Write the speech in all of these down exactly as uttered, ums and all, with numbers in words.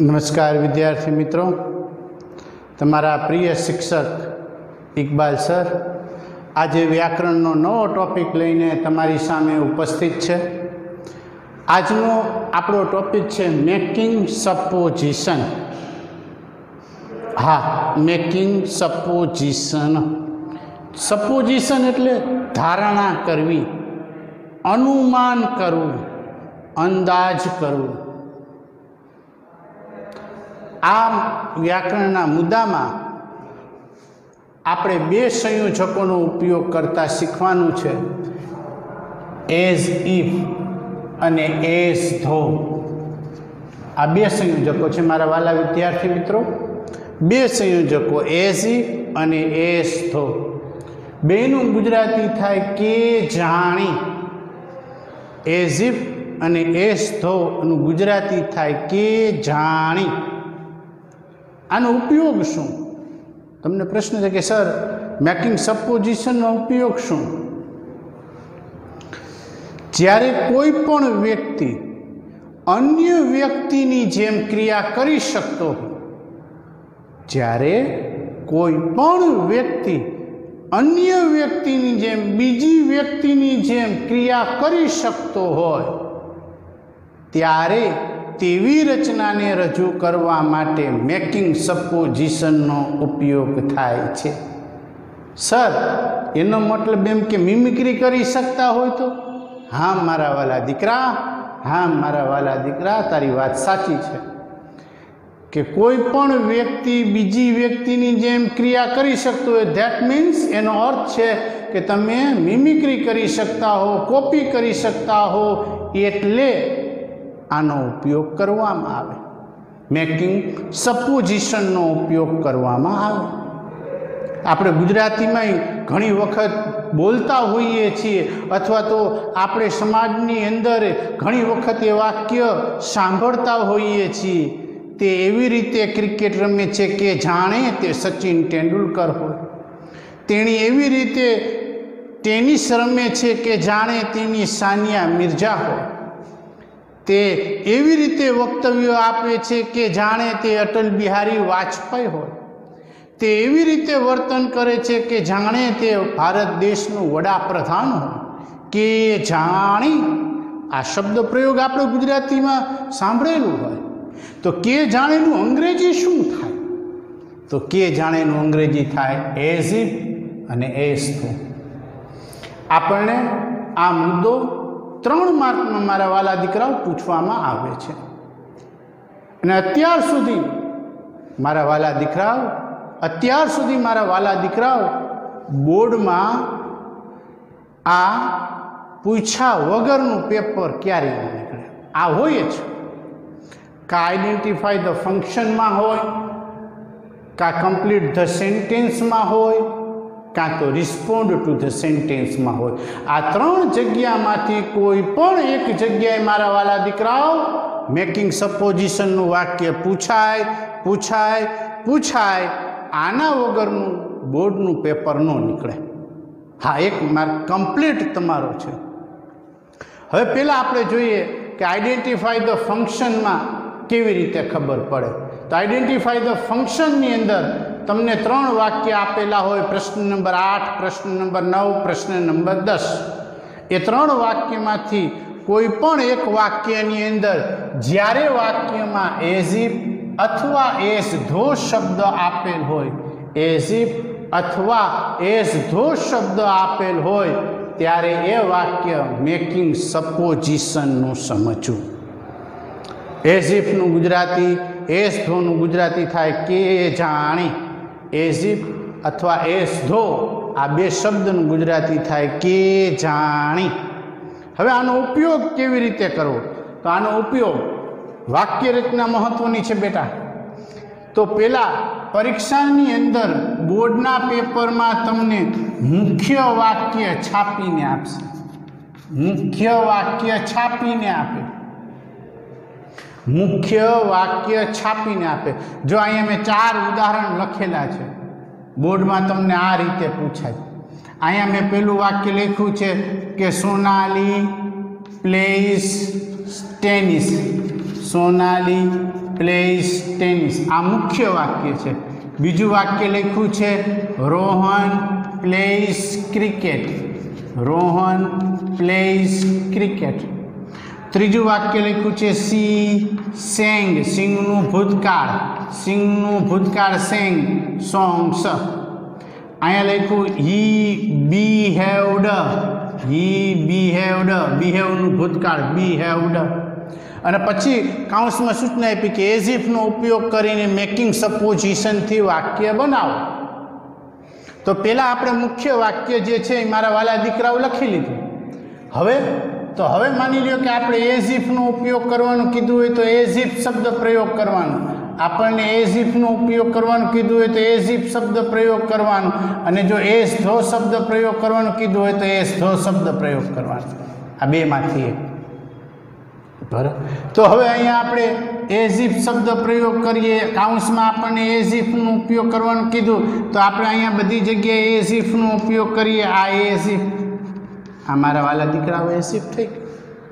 नमस्कार विद्यार्थी मित्रों, तमारा प्रिय शिक्षक इकबाल सर आज व्याकरणનો नવો टॉपिक लईने तमारी सामे उपस्थित है। आजनो आपणो टॉपिक है मेकिंग सपोजिशन। हाँ, मेकिंग सपोजिशन। सपोजिशन एटले धारणा करवी, अनुमान करवू, अंदाज करवू। आ व्याकरणना मुद्दामां આપણે બે સંયોજકોનો ઉપયોગ કરતા શીખવાનું છે, એઝ ઇફ અને એઝ ધો। આ બે સંયોજકો છે મારા વાલા વિદ્યાર્થી મિત્રો, બે સંયોજકો એઝ ઇફ અને એઝ ધો। બેનું ગુજરાતી થાય કે જાણી। એઝ ઇફ અને એઝ ધોનું ગુજરાતી થાય કે જાણી। આનો ઉપયોગ શું? તમને પ્રશ્ન છે કે સર મેકિંગ સપોઝિશનનો ઉપયોગ શું? જ્યારે કોઈ પણ વ્યક્તિ અન્ય વ્યક્તિની જેમ ક્રિયા કરી શકતો હોય, જ્યારે કોઈ પણ વ્યક્તિ અન્ય વ્યક્તિની જેમ બીજી વ્યક્તિની જેમ ક્રિયા કરી શકતો હોય ત્યારે તેવી રચનાને રજૂ કરવા માટે મેકિંગ સપોઝિશનનો ઉપયોગ થાય છે। સર એનો મતલબ એમ કે મિમિક્રી કરી શકતા હોય તો? હા મારા વાલા દીકરા, હા મારા વાલા દીકરા, તારી વાત સાચી છે કે કોઈ પણ વ્યક્તિ બીજી વ્યક્તિની જેમ ક્રિયા કરી શકતો હોય, ધેટ મીન્સ એનો અર્થ છે કે તમે મિમિક્રી કરી શકતા હો, કોપી કરી શકતા હો, એટલે આનો ઉપયોગ કરવામાં આવે, મેકિંગ સપોઝિશનનો ઉપયોગ કરવામાં આવે। આપણે ગુજરાતીમાં ઘણી વખત બોલતા હોઈએ છીએ અથવા તો આપણે સમાજની અંદર ઘણી વખત એ વાક્ય સાંભળતા હોઈએ છીએ। તે એવી રીતે ક્રિકેટ રમે છે કે જાણે તે સચિન તેંડુલકર હોય, તેણી એવી રીતે ટેનિસ રમે છે કે જાણે તેની સાનિયા મિર્ઝા હોય, તે એવી રીતે વક્તવ્યો આપે છે કે જાણે તે અટલ બિહારી વાજપેયી હોય, તે એવી રીતે વર્તન કરે છે કે જાણે તે ભારત દેશનું વડાપ્રધાન હોય, કે જાણી આ શબ્દ પ્રયોગ આપણે ગુજરાતીમાં સાંભળેલું હોય તો કે જાણેનું અંગ્રેજી શું થાય? તો કે જાણેનું અંગ્રેજી થાય એઝ ઇફ અને એઝ ધો। આપણને આ મુદ્દો ત્રણ માર્કમાં મારા વાલા દીકરાઓ પૂછવામાં આવે છે અને અત્યાર સુધી મારા વાલા દીકરાઓ અત્યાર સુધી મારા વાલા દીકરાઓ બોર્ડમાં આ પૂછ્યા વગરનું પેપર ક્યારેય ન નીકળે। આ હોય જ, કાં આઈડેન્ટિફાઈ ધ ફંક્શનમાં હોય, કાં કમ્પ્લીટ ધ સેન્ટેન્સમાં હોય, કાં તો રિસ્પોન્ડ ટુ ધ સેન્ટેન્સમાં હોય। આ ત્રણ જગ્યામાંથી કોઈ પણ એક જગ્યાએ મારા વાલા દીકરાઓ મેકિંગ સપોઝિશનનું વાક્ય પૂછાય પૂછાય પૂછાય આના વગરનું બોર્ડનું પેપર ન નીકળે। હા, એક માર્ક કમ્પ્લીટ તમારો છે। હવે પહેલાં આપણે જોઈએ કે આઈડેન્ટિફાઈ ધ ફંક્શનમાં કેવી રીતે ખબર પડે। તો આઈડેન્ટિફાઈ ધ ફંક્શનની અંદર તમને ત્રણ વાક્ય આપેલા હોય, પ્રશ્ન નંબર આઠ, પ્રશ્ન નંબર નવ, પ્રશ્ન નંબર દસ। એ ત્રણ વાક્યમાંથી કોઈ પણ એક વાક્યની અંદર જ્યારે વાક્યમાં એઝ ઇફ અથવા એઝ ધો શબ્દ આપેલ હોય, એઝ ઇફ અથવા એઝ ધો શબ્દ આપેલ હોય ત્યારે એ વાક્ય મેકિંગ સપોઝિશનનું સમજવું। એઝ ઇફનું ગુજરાતી, એઝ ધોનું ગુજરાતી થાય કે જાણી। એઝ ઇફ અથવા એઝ ધો આ બે શબ્દનું ગુજરાતી થાય કે જાણી। હવે આનો ઉપયોગ કેવી રીતે કરવો? તો આનો ઉપયોગ વાક્ય રચના મહત્વની છે બેટા। તો પહેલાં પરીક્ષાની અંદર બોર્ડના પેપરમાં તમને મુખ્ય વાક્ય છાપીને આપશે, મુખ્ય વાક્ય છાપીને આપે, મુખ્ય વાક્ય છાપીને આપે। જો અહીંયા મેં ચાર ઉદાહરણ લખેલા છે, બોર્ડમાં તમને આ રીતે પૂછાય। અહીંયા મેં પહેલું વાક્ય લખ્યું છે કે Sonali plays tennis, Sonali plays tennis, આ મુખ્ય વાક્ય છે. બીજું વાક્ય લખ્યું છે Rohan plays cricket, Rohan plays cricket. ત્રીજું વાક્ય લખ્યું છે સી સેંગ, સિંગનું ભૂતકાળ, સિંગનું ભૂતકાળ સેંગ, સોંગ્સ. અહીંયા લખ્યું હી બિહેવડ, હી બિહેવડ, બિહેવનું ભૂતકાળ બિહેવડ. અને પછી કાઉન્સમાં સૂચના આપી કે એઝ ઇફનો ઉપયોગ કરીને મેકિંગ સપોઝિશનથી વાક્ય બનાવો. તો પહેલાં આપણે મુખ્ય વાક્ય જે છે એ મારા વાલા દીકરાઓ લખી લીધું. હવે તો હવે માની લ્યો કે આપણે એઝ ઇફનો ઉપયોગ કરવાનું કીધું હોય તો એઝ ઇફ શબ્દ પ્રયોગ કરવાનો, આપણને એઝ ઇફનો ઉપયોગ કરવાનું કીધું હોય તો એઝ ઇફ શબ્દ પ્રયોગ કરવાનો, અને જો એઝ ધો શબ્દ પ્રયોગ કરવાનું કીધું હોય તો એઝ ધો શબ્દ પ્રયોગ કરવાનો. આ બેમાંથી એક. બરાબર. તો હવે અહીંયા આપણે એઝ ઇફ શબ્દ પ્રયોગ કરીએ. કાઉન્સમાં આપણને એઝ ઇફનો ઉપયોગ કરવાનું કીધું તો આપણે અહીંયા બધી જગ્યાએ એઝ ઇફનો ઉપયોગ કરીએ. આ એઝ ઇફ, આ મારા વાલા દીકરાઓ એઝ ઇફ થઈ ગયું.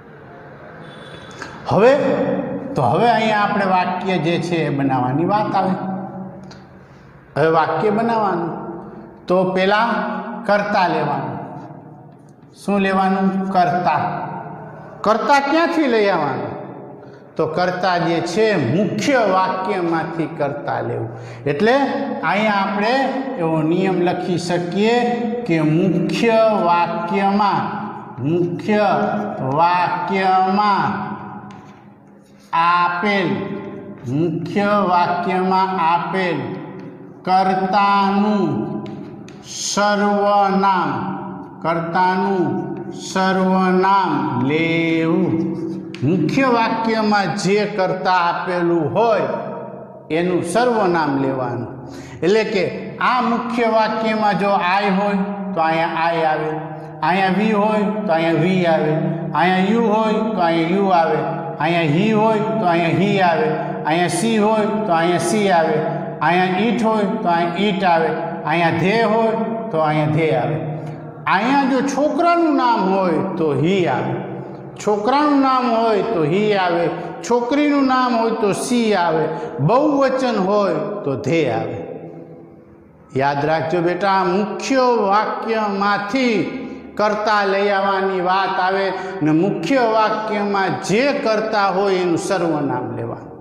હવે તો હવે અહીંયા આપણે વાક્ય જે છે એ બનાવવાની વાત આવે. હવે વાક્ય બનાવવાનું તો પહેલાં કર્તા લેવાનું. શું લેવાનું? કર્તા. કર્તા ક્યાંથી લઈ આવવાનું? તો કર્તા જે છે મુખ્ય વાક્યમાંથી કર્તા લેવું. એટલે અહીંયા આપણે એવો નિયમ લખી શકીએ કે મુખ્ય વાક્યમાં, મુખ્ય વાક્યમાં આપેલ, મુખ્ય વાક્યમાં આપેલ કર્તાનું સર્વનામ, કર્તાનું સર્વનામ લેવું. મુખ્ય વાક્યમાં જે કર્તા આપેલું હોય એનું સર્વનામ લેવાનું. એટલે કે આ મુખ્ય વાક્યમાં જો આઈ હોય તો અહીંયા આઈ આવે, અહીંયા વી હોય તો અહીંયા વી આવે, અહીંયા યુ હોય તો અહીંયા યુ આવે, અહીંયા હી હોય તો અહીંયા હી આવે, અહીંયા સી હોય તો અહીંયા સી આવે, અહીંયા ઈટ હોય તો અહીંયા ઈટ આવે, અહીંયા ધે હોય તો અહીંયા ધે આવે. અહીંયા જો છોકરાનું નામ હોય તો હી આવે, છોકરાનું નામ હોય તો હી આવે, છોકરીનું નામ હોય તો સી આવે, બહુવચન હોય તો ધે આવે. યાદ રાખજો બેટા, મુખ્ય વાક્યમાંથી કર્તા લઈ આવવાની વાત આવે ને મુખ્ય વાક્યમાં જે કર્તા હોય એનું સર્વનામ લેવાનું.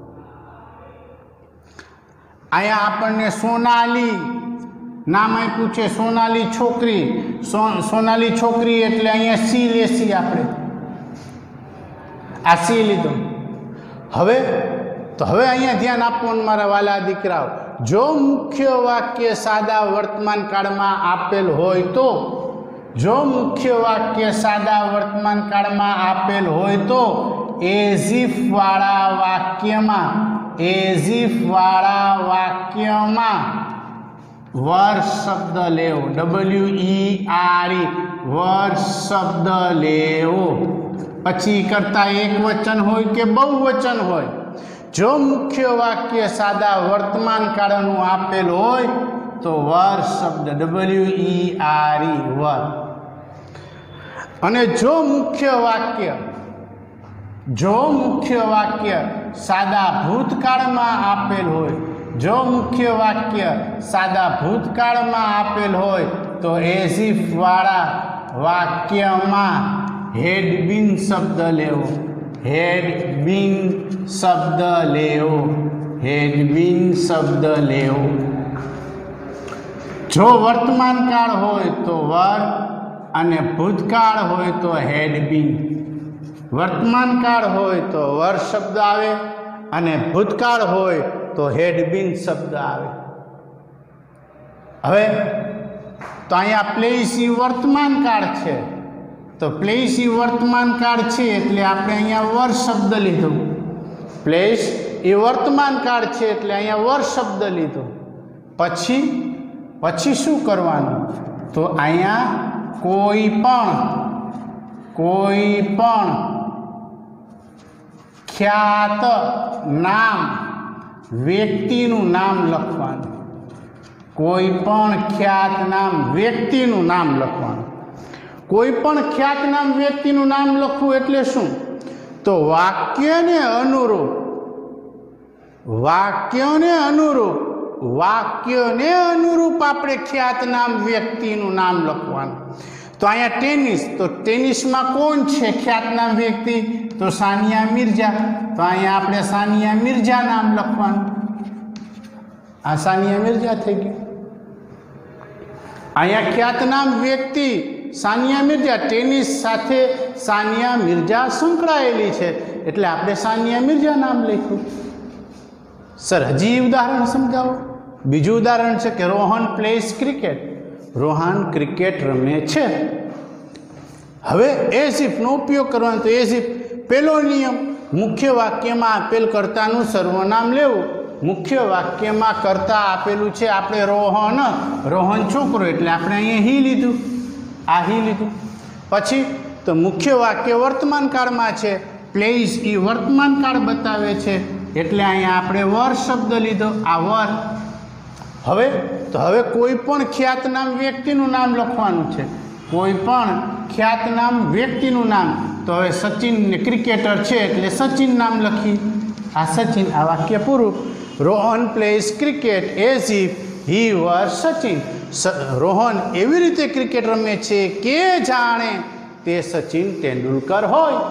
અહીંયા આપણને સોનાલી નામ આપ્યું છે, સોનાલી છોકરી. સોનાલી છોકરી એટલે અહીંયા સી લેસી આપણે, આ સી લીધો. હવે તો હવે અહીંયા ધ્યાન આપવાનું મારા વાલા દીકરાઓ. જો મુખ્ય વાક્ય સાદા વર્તમાન કાળમાં આપેલ હોય તો, જો મુખ્ય વાક્ય સાદા વર્તમાન કાળમાં આપેલ હોય તો એઝ ઇફ વાળા વાક્યમાં, એઝ ઇફ વાળા વાક્યમાં વર્ષ શબ્દ લેવો, ડબલ્યુ ઈ આર ઈ, વર્ષ શબ્દ લેવો. પછી કરતા એક વચન હોય કે બહુવચન હોય, જો મુખ્ય વાક્ય સાદા વર્તમાન કાળનું આપેલ હોય તો વર્ષ શબ્દ, ડબલ્યુ ઈ આર ઈ, વર. અને જો મુખ્ય વાક્ય, જો મુખ્ય વાક્ય સાદા ભૂતકાળમાં આપેલ હોય, જો મુખ્ય વાક્ય સાદા ભૂતકાળમાં આપેલ હોય તો એઝ ઇફ વાળા વાક્યમાં હેડ બીન શબ્દ લેવો, હેડ બીન શબ્દ લેવો, હેડ બીન શબ્દ લેવો. જો વર્તમાન કાળ હોય તો વર અને ભૂતકાળ હોય તો હેડ બીન. વર્તમાન કાળ હોય તો વર શબ્દ આવે અને ભૂતકાળ હોય તો હેડ બીન શબ્દ આવે. હવે તો અહીંયા પ્લેસ ઈ વર્તમાન કાળ છે, તો પ્લેસ ઈ વર્તમાન કાળ છે એટલે આપણે અહીંયા વર શબ્દ લીધો. પ્લેસ એ વર્તમાન કાળ છે એટલે અહીંયા વર શબ્દ લીધો. પછી પછી શું કરવાનું? તો અહીંયા કોઈ પણ, કોઈ પણ ખ્યાત નામ વ્યક્તિનું નામ લખવાનું, કોઈ પણ ખ્યાત નામ વ્યક્તિનું નામ લખવાનું. કોઈ પણ ખ્યાત નામ વ્યક્તિનું નામ લખવું એટલે શું? તો વાક્યને અનુરૂપ, વાક્યને અનુરૂપ વાક્યને અનુરૂપ આપણે ખ્યાતનામ વ્યક્તિનું નામ લખવાનું. તો અહીંયા ટેનિસ, તો ટેનિસમાં કોણ છે ખ્યાતનામ વ્યક્તિ? તો સાનિયા મિર્ઝા. તો અહીંયા આપણે સાનિયા મિર્ઝા નામ લખવાનું. આ સાનિયા મિર્ઝા થઈ ગયું. અહીંયા ખ્યાતનામ વ્યક્તિ સાનિયા મિર્ઝા, ટેનિસ સાથે સાનિયા મિર્ઝા સંકળાયેલી છે એટલે આપણે સાનિયા મિર્ઝા નામ લખ્યું. સર હજી ઉદાહરણ સમજાવો. બીજું ઉદાહરણ છે કે Rohan plays cricket. Rohan cricket રમે છે. હવે એઝ ઇફનો ઉપયોગ કરવાનો. તો એઝ ઇફ પહેલો નિયમ, મુખ્ય વાક્યમાં આપેલ કર્તાનું સર્વનામ લેવું. મુખ્ય વાક્યમાં કર્તા આપેલું છે આપણે રોહન, રોહન છોકરો એટલે આપણે અહીંયા હી લીધું, આ હી લીધું. પછી તો મુખ્ય વાક્ય વર્તમાન કાળમાં છે, પ્લેસ એ વર્તમાન કાળ બતાવે છે એટલે અહીંયા આપણે વર શબ્દ લીધો, આ વર. હવે તો હવે કોઈ પણ ખ્યાતનામ વ્યક્તિનું નામ લખવાનું છે. કોઈ પણ ખ્યાતનામ વ્યક્તિનું નામ. તો હવે સચિન ક્રિકેટર છે એટલે સચિન નામ લખી, આ સચિન. આ વાક્ય પૂરું. Rohan plays cricket as if he were Sachin. Rohan એવી રીતે ક્રિકેટ રમે છે કે જાણે તે સચિન તેંડુલકર હોય.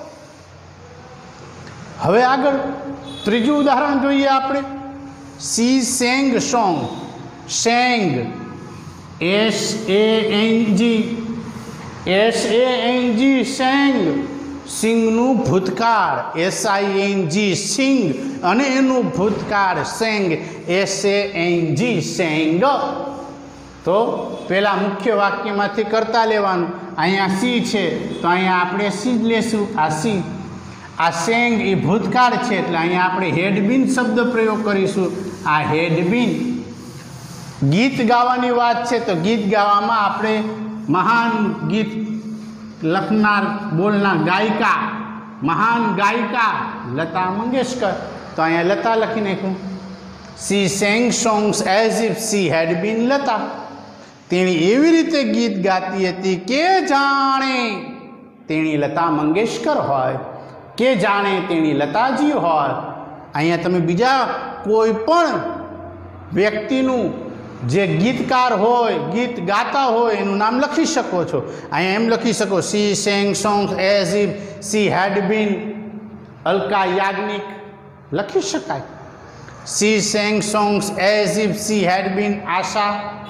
હવે આગળ ત્રીજું ઉદાહરણ જોઈએ આપણે. She sang song. Sang S A N G, S A N G sang. સિંગનું ભૂતકાળ S I N G sing, અને એનું ભૂતકાળ sang S A N G sang. તો પહેલાં મુખ્ય વાક્યમાંથી કરતા લેવાનું. અહીંયા સી છે તો અહીંયા આપણે સી જ લેશું, આ સી. આ સેંગ એ ભૂતકાળ છે એટલે અહીંયા આપણે હેડબીન શબ્દ પ્રયોગ કરીશું, આ હેડબીન. ગીત ગાવાની વાત છે તો ગીત ગાવામાં આપણે મહાન ગીત લખનાર બોલનાર ગાયિકા, મહાન ગાયિકા લતા મંગેશકર. તો અહીંયા લતા લખી નાખ્યું. She sang songs as if she had been Lata. તેણી એવી રીતે ગીત ગાતી હતી કે જાણે તેણી લતા મંગેશકર હોય, કે જાણે તેણી લતાજી હોય. અહીંયા તમે બીજા કોઈ પણ વ્યક્તિનું જે ગીતકાર હોય, ગીત ગાતા હોય એનું નામ લખી શકો છો. અહીંયા એમ લખી શકો, she sang songs as if she had been Alka Yagnik લખી શકાય. She sang songs as if she had been Asha.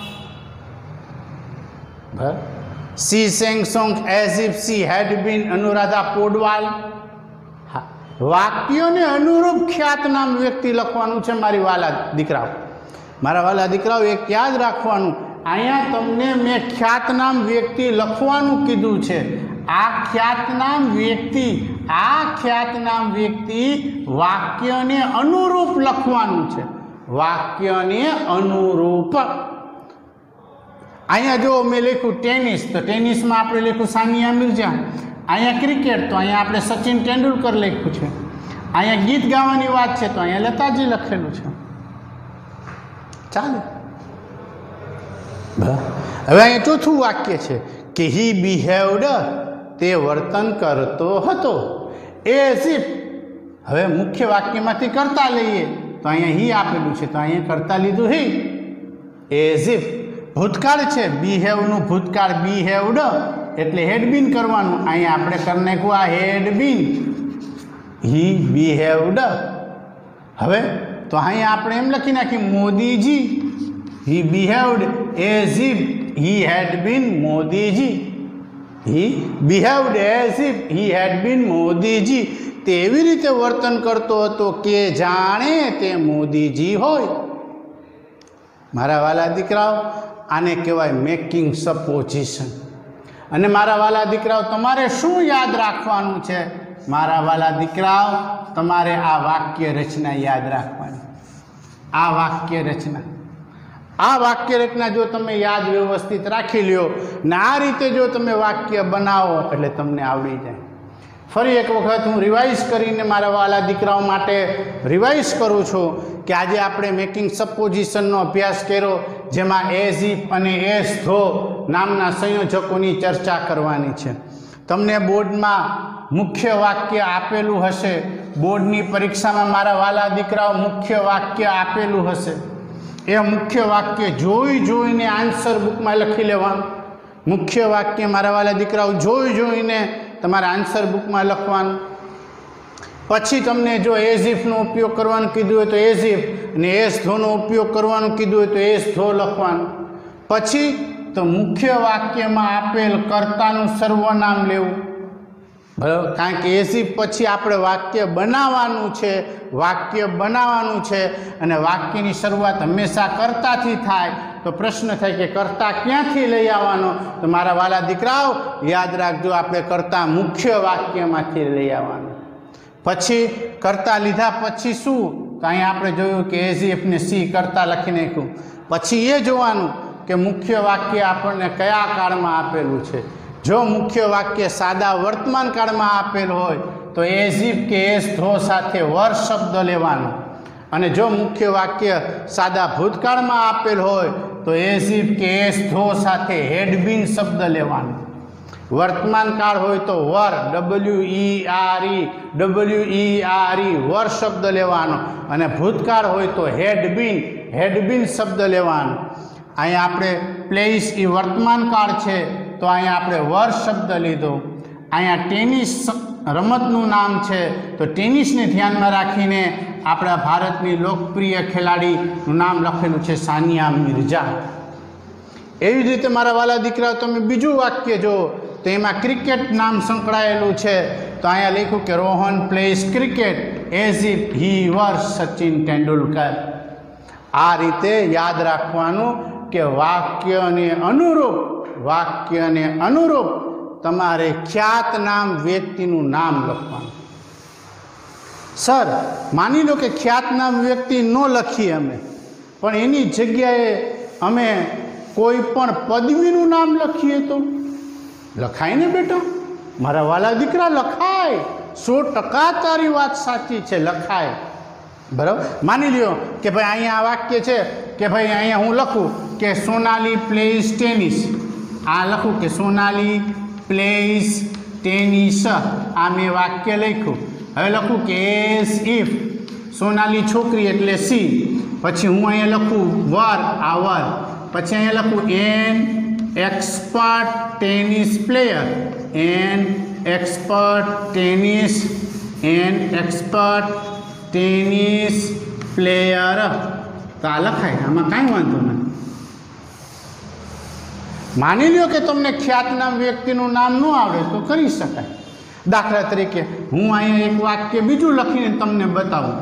She sang songs as if she had been Anuradha Paudwal. વાક્યોને અનુરૂપ ખ્યાતનામ વ્યક્તિ લખવાનું છે મારી વાલા દીકરાઓ. મારા વાલા દીકરાઓ એક યાદ રાખવાનું, અહીંયા તમને મેં ખ્યાતનામ વ્યક્તિ લખવાનું કીધું છે. આ ખ્યાતનામ વ્યક્તિ આ ખ્યાતનામ વ્યક્તિ વાક્યને અનુરૂપ લખવાનું છે, વાક્યને અનુરૂપ. અહીંયા જો મેં લખ્યું ટેનિસ, તો ટેનિસમાં આપણે લખ્યું સાનિયા મિર્ઝા. અહીંયા ક્રિકેટ તો અહીંયા આપણે સચિન તેંડુલકર લખ્યું છે. અહીંયા ગીત ગાવાની વાત છે તો અહીંયા લતાજી લખેલું છે. ચાલે. હવે અહીંયા ચોથું વાક્ય છે કે હી બિહેવડ, તે વર્તન કરતો હતો. As if. હવે મુખ્ય વાક્યમાંથી કરતા લઈએ તો અહીંયા હી આપેલું છે તો અહીંયા કરતા લીધું હી. એઝ ઇફ ભૂતકાળ છે, બિહેવનું ભૂતકાળ બિહેવડ એટલે હેડબીન કરવાનું. અહીંયા આપણે કરી નાખ્યું આ હેડબીન, હી બિહેવડ. હવે તો અહીંયા આપણે એમ લખી નાખીએ Modiji. He behaved as if he had been Modiji. He behaved as if he had been Modiji. તે એવી રીતે વર્તન કરતો હતો કે જાણે તે મોદીજી હોય. મારા વાલા દીકરાઓ, આને કહેવાય મેકિંગ સપોઝિશન. અને મારા વાલા દીકરાઓ, તમારે શું યાદ રાખવાનું છે? મારા વાલા દીકરાઓ, તમારે આ વાક્ય રચના યાદ રાખવાની. આ વાક્ય રચના આ વાક્ય રચના જો તમે યાદ વ્યવસ્થિત રાખી લ્યો ને આ રીતે જો તમે વાક્ય બનાવો એટલે તમને આવડી જાય. ફરી એક વખત હું રિવાઇઝ કરીને મારા વાલા દીકરાઓ માટે રિવાઇઝ કરું છું કે આજે આપણે મેકિંગ સપોઝિશનનો અભ્યાસ કર્યો, જેમાં એઝ ઇફ અને એઝ ધો નામના સંયોજકોની ચર્ચા કરવાની છે. તમને બોર્ડમાં મુખ્ય વાક્ય આપેલું હશે, બોર્ડની પરીક્ષામાં મારા વાલા દીકરાઓ મુખ્ય વાક્ય આપેલું હશે, એ મુખ્ય વાક્ય જોઈ જોઈને આન્સર બુકમાં લખી લેવાનું. મુખ્ય વાક્ય મારા વાલા દીકરાઓ જોઈ જોઈને તમારા આન્સર બુકમાં લખવાનું. પછી તમને જો એઝ ઇફનો ઉપયોગ કરવાનો કીધું હોય તો એઝ ઇફ, અને એસ ધોનો ઉપયોગ કરવાનું કીધું હોય તો એસ ધો લખવાનું. પછી તો મુખ્ય વાક્યમાં આપેલ કર્તાનું સર્વનામ લેવું, બરાબર, કારણ કે એઝ ઇફ પછી આપણે વાક્ય બનાવવાનું છે, વાક્ય બનાવવાનું છે અને વાક્યની શરૂઆત હંમેશા કર્તાથી થાય. તો પ્રશ્ન થાય કે કર્તા ક્યાંથી લઈ આવવાનો? તો મારા વાલા દીકરાઓ યાદ રાખજો, આપણે કર્તા મુખ્ય વાક્યમાંથી લઈ આવવાનું. પછી કર્તા લીધા પછી શું? તો અહીંયા આપણે જોયું કે એઝ ઇફ ને સી કર્તા લખી નાખ્યું. પછી એ જોવાનું કે મુખ્ય વાક્ય આપણને કયા કાળમાં આપેલું છે. જો મુખ્ય વાક્ય સાદા વર્તમાન કાળમાં આપેલ હોય તો એઝ ઇફ કે એસ ધો સાથે વર શબ્દ લેવાનો, અને જો મુખ્ય વાક્ય સાદા ભૂતકાળમાં આપેલ હોય તો એઝ ઇફ કે એસ ધો સાથે હેડ બીન શબ્દ લેવાનો. વર્તમાન કાળ હોય તો were, W E R E, W E R E were શબ્દ લેવાનો, અને ભૂતકાળ હોય તો હેડ બીન, હેડ બીન શબ્દ લેવાનો. અહીંયા આપણે પ્લેસ એ વર્તમાન કાળ છે તો અહીંયા આપણે વર શબ્દ લીધો. અહીંયા ટેનિસ રમતનું નામ છે તો ટેનિસને ધ્યાનમાં રાખીને આપણા ભારતની લોકપ્રિય ખેલાડીનું નામ લખેલું છે સાનિયા મિર્ઝા. એવી જ રીતે મારા વાલા દીકરાઓ તમે બીજું વાક્ય જો તો એમાં ક્રિકેટ નામ સંકળાયેલું છે તો અહીંયા લખ્યું કે Rohan plays cricket as if he were Sachin Tendulkar. આ રીતે યાદ રાખવાનું કે વાક્યને અનુરૂપ, વાક્યને અનુરૂપ તમારે ખ્યાતનામ વ્યક્તિનું નામ લખવાનું. સર માની લો કે ખ્યાતનામ વ્યક્તિ ન લખીએ અમે, પણ એની જગ્યાએ અમે કોઈ પણ પદવીનું નામ લખીએ તો લખાય ને બેટા? મારા વાલા દીકરા લખાય, સો ટકા તારી વાત સાચી છે, લખાય. બરાબર, માની લ્યો કે ભાઈ અહીંયા આ વાક્ય છે કે ભાઈ અહીંયા હું લખું કે સોનાલી પ્લેસ ટેનિસ. આ લખું કે સોનાલી પ્લેસ ટેનિસ, આ મેં વાક્ય લખ્યું. હવે લખું કે એઝ ઇફ સોનાલી છોકરી એટલે સી, પછી હું અહીંયા લખું વર, આ વર, પછી અહીંયા લખું an expert tennis player, an expert tennis, an expert tennis player. તો આ લખાય, આમાં કાંઈ વાંધો નથી. માની લ્યો કે તમને ખ્યાતનામ વ્યક્તિનું નામ ન આવડે તો કરી શકાય. દાખલા તરીકે હું અહીંયા એક વાક્ય બીજું લખીને તમને બતાવું.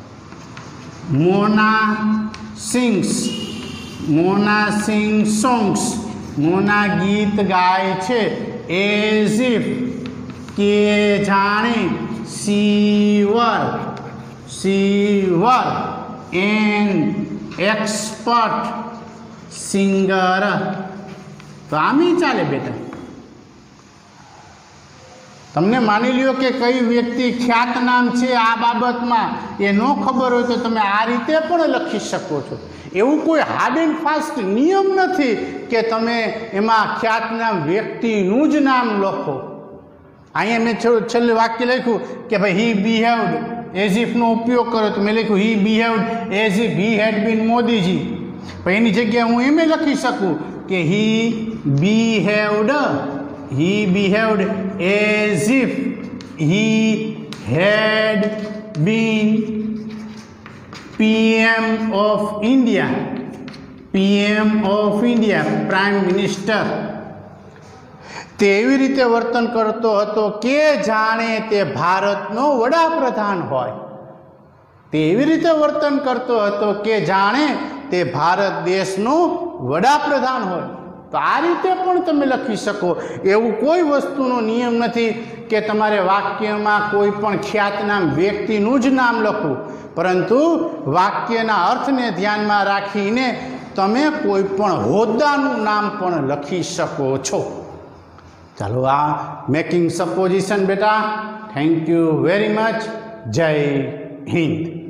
મોના સિંગ્સ, મોના સિંગ સોંગ્સ, મોના ગીત ગાય છે એઝ ઇફ કે જાણે she were, she were an expert singer. તો આમી ચાલે બેટા. તમને માની લ્યો કે કઈ વ્યક્તિ ખ્યાત નામ છે આ બાબતમાં એ ન ખબર હોય તો તમે આ રીતે પણ લખી શકો છો. એવું કોઈ હાર્ડ એન્ડ ફાસ્ટ નિયમ નથી કે તમે એમાં ખ્યાતનામ વ્યક્તિનું જ નામ લખો. અહીંયા મેં છેલ્લે વાક્ય લખ્યું કે ભાઈ હી બિહેવડ એઝ ઇફનો ઉપયોગ કરો તો મેં લખ્યું he behaved as if he had been Modiji. પણ એની જગ્યાએ હું એમ લખી શકું કે he behaved, he behaved as if he had been PM of India, PM of India prime minister. તે એવી રીતે વર્તન કરતો હતો કે જાણે તે ભારતનો વડાપ્રધાન હોય. તે એવી રીતે વર્તન કરતો હતો કે જાણે તે ભારત દેશનો વડાપ્રધાન હોય. તો આ રીતે પણ તમે લખી શકો. એવું કોઈ વસ્તુનો નિયમ નથી કે તમારે વાક્યમાં કોઈ પણ ખ્યાતનામ વ્યક્તિનું જ નામ લખવું, પરંતુ વાક્યના અર્થને ધ્યાનમાં રાખીને તમે કોઈ પણ હોદ્દાનું નામ પણ લખી શકો છો. ચાલો આ મેકિંગ સપોઝિશન બેટા. Thank you very much. જય હિન્દ.